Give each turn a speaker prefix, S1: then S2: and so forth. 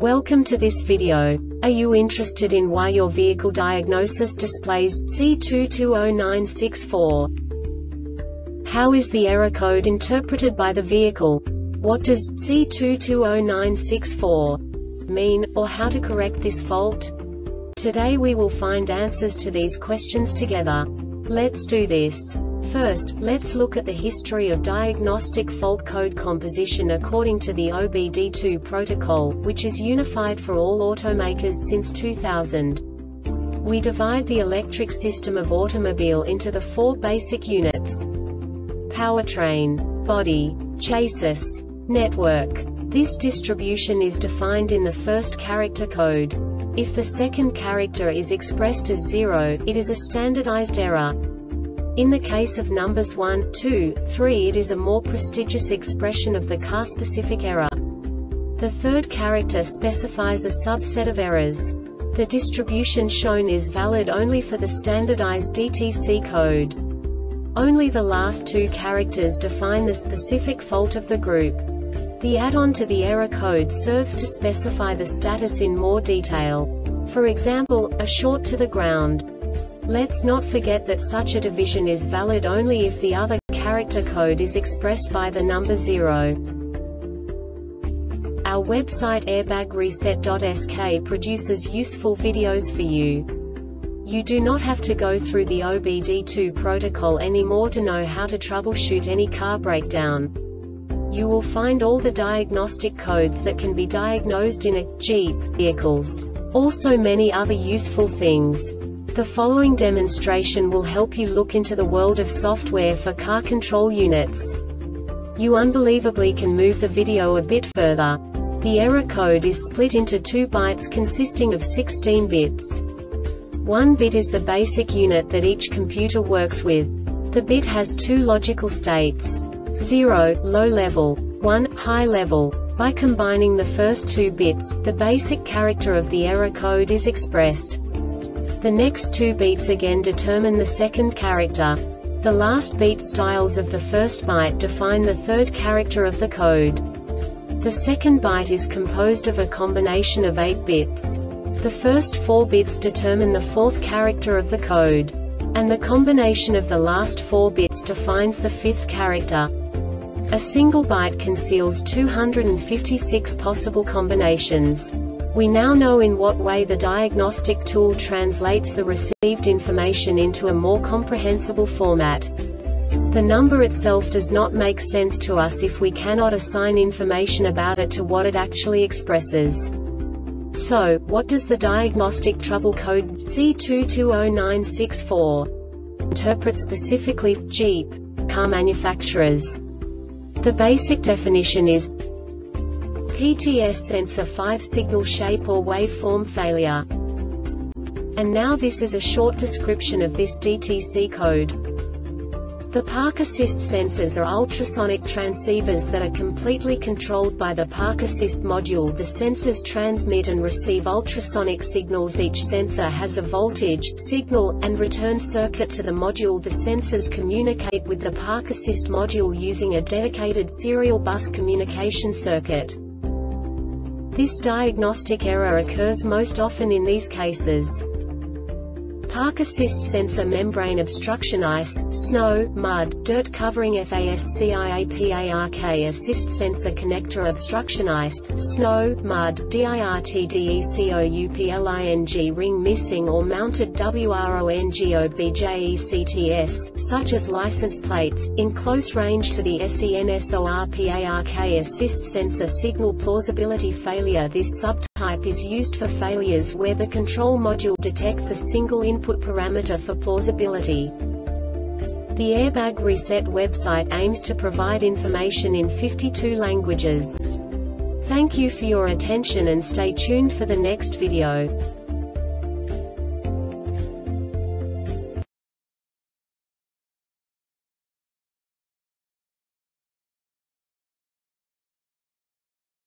S1: Welcome to this video. Are you interested in why your vehicle diagnosis displays C220964? How is the error code interpreted by the vehicle? What does C220964 mean, or how to correct this fault? Today we will find answers to these questions together. Let's do this. First, let's look at the history of diagnostic fault code composition according to the OBD2 protocol, which is unified for all automakers since 2000. We divide the electric system of automobile into the four basic units: powertrain, body, chassis, network. This distribution is defined in the first character code. If the second character is expressed as 0, it is a standardized error. In the case of numbers 1, 2, 3, it is a more prestigious expression of the car-specific error. The third character specifies a subset of errors. The distribution shown is valid only for the standardized DTC code. Only the last two characters define the specific fault of the group. The add-on to the error code serves to specify the status in more detail. For example, a short to the ground. Let's not forget that such a division is valid only if the other character code is expressed by the number 0. Our website airbagreset.sk produces useful videos for you. You do not have to go through the OBD2 protocol anymore to know how to troubleshoot any car breakdown. You will find all the diagnostic codes that can be diagnosed in a Jeep vehicles. Also many other useful things. The following demonstration will help you look into the world of software for car control units. You unbelievably can move the video a bit further. The error code is split into 2 bytes consisting of 16 bits. 1 bit is the basic unit that each computer works with. The bit has 2 logical states: 0, low level, 1, high level. By combining the first 2 bits, the basic character of the error code is expressed. The next 2 beats again determine the second character. The last beat styles of the first byte define the third character of the code. The second byte is composed of a combination of 8 bits. The first 4 bits determine the fourth character of the code. And the combination of the last 4 bits defines the fifth character. A single byte conceals 256 possible combinations. We now know in what way the diagnostic tool translates the received information into a more comprehensible format. The number itself does not make sense to us if we cannot assign information about it to what it actually expresses. So, what does the diagnostic trouble code C220964 interpret specifically for Jeep car manufacturers? The basic definition is PTS sensor 5 signal shape or waveform failure. And now this is a short description of this DTC code. The Park Assist sensors are ultrasonic transceivers that are completely controlled by the Park Assist module. The sensors transmit and receive ultrasonic signals. Each sensor has a voltage, signal, and return circuit to the module. The sensors communicate with the Park Assist module using a dedicated serial bus communication circuit. This diagnostic error occurs most often in these cases: Park Assist sensor membrane obstruction, ice, snow, mud, dirt covering FASCIAPARK assist sensor connector obstruction, ice, snow, mud, DIRTDECOUPLING ring missing or mounted WRONGOBJECTS, such as license plates, in close range to the SENSORPARK assist sensor signal plausibility failure. This subtype is used for failures where the control module detects a single input parameter for plausibility. The Airbag Reset website aims to provide information in 52 languages. Thank you for your attention and stay tuned for the next video.